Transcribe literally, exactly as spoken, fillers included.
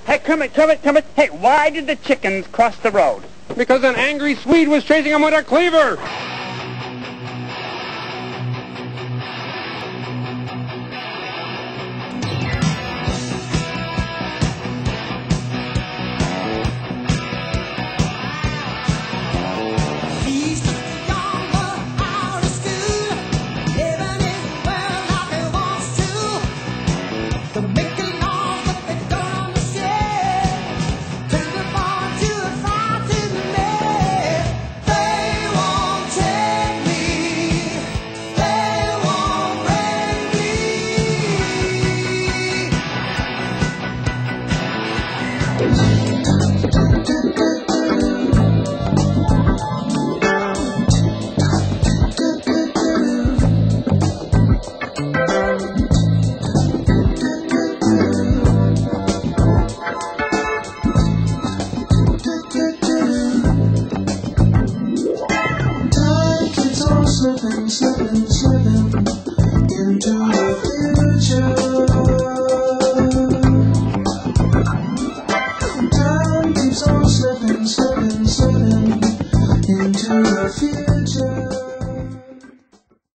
Hey, Kermit, Kermit, Kermit. Hey, why did the chickens cross the road? Because an angry Swede was chasing them with a cleaver. Slipping, slipping, slipping.